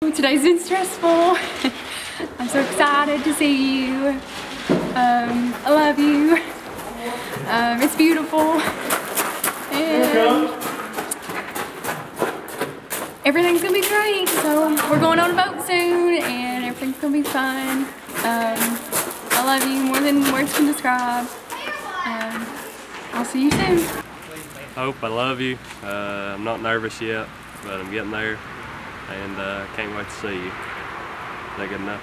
Today's been stressful. I'm so excited to see you. I love you. It's beautiful. And everything's gonna be great. So we're going on a boat soon and everything's gonna be fun. I love you more than words can describe. I'll see you soon. Hope, I love you. I'm not nervous yet, but I'm getting there. And can't wait to see you. Is that good enough?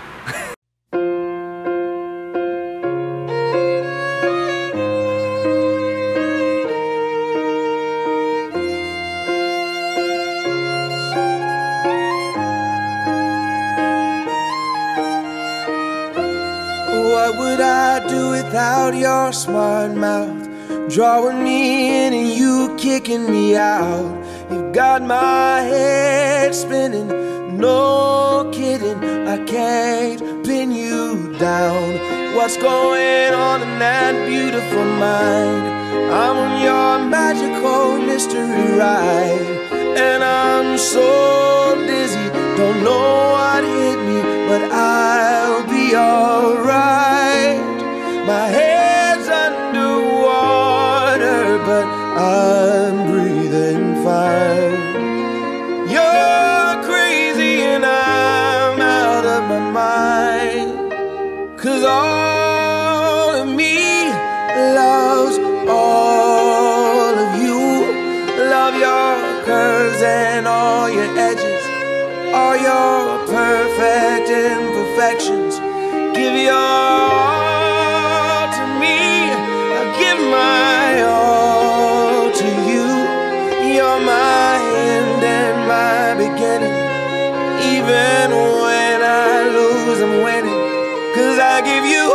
What would I do without your smart mouth? Drawing me in and you kicking me out. You've got my head spinning, no kidding, I can't pin you down. What's going on in that beautiful mind? I'm on your magical mystery ride, and I'm so dizzy, don't know what hit me, but I'll be alright. My head's underwater, but I'm breathing fine. You're crazy and I'm out of my mind, 'cause all of me loves all of you. Love your curves and all your edges, all your perfect imperfections. Give your all to me, I give my all to you. You're my end and my beginning. Even when I lose, I'm winning, 'cause I give you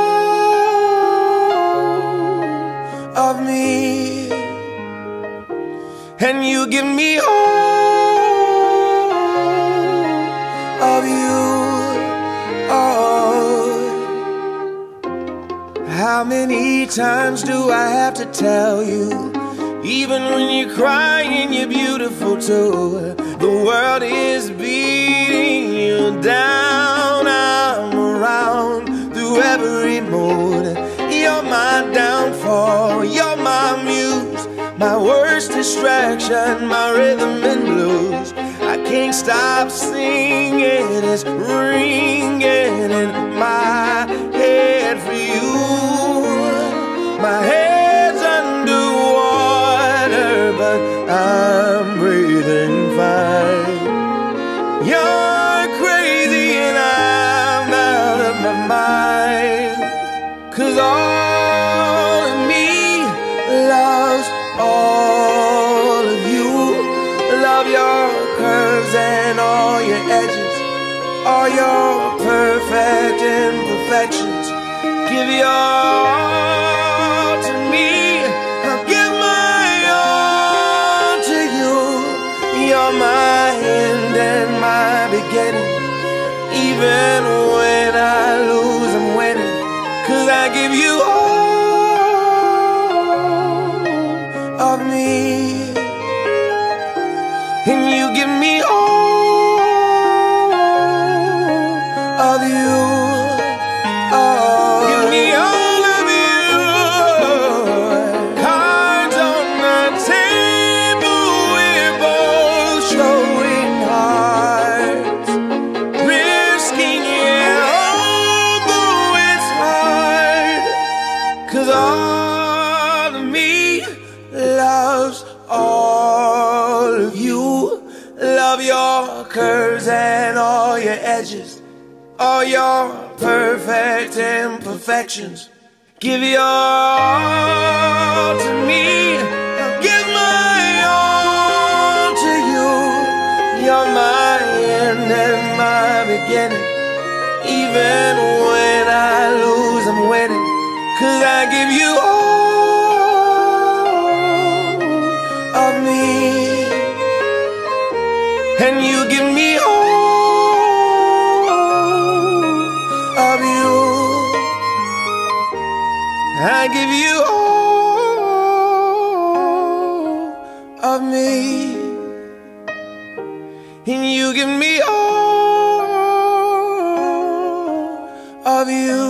all of me, and you give me all of you. How many times do I have to tell you? Even when you're crying, you're beautiful too. The world is beating you down. I'm around through every mood. You're my downfall, you're my muse, my worst distraction, my rhythm and blues. I can't stop singing, it's ringing in my head for you. My head's underwater, but I'm breathing fine. You're crazy and I'm out of my mind, 'cause all of me loves all of you. Love your curves and all your edges, all your perfect imperfections. Give your all to me, I'll give my all to you. You're my end and my beginning. Even when I lose, I'm winning, 'cause I give you all of me, and you give me all of you. Give me all of you. Cards on the table, we're both showing hearts, risking it, although it's hard, 'cause all of me loves all of you. Love your curves and all your edges, all your perfect imperfections. Give your all to me, I'll give my all to you. You're my end and my beginning. Even when I lose, I'm winning, 'cause I give you all of me, and you give me all of you. I give you all of me, and you give me all love you.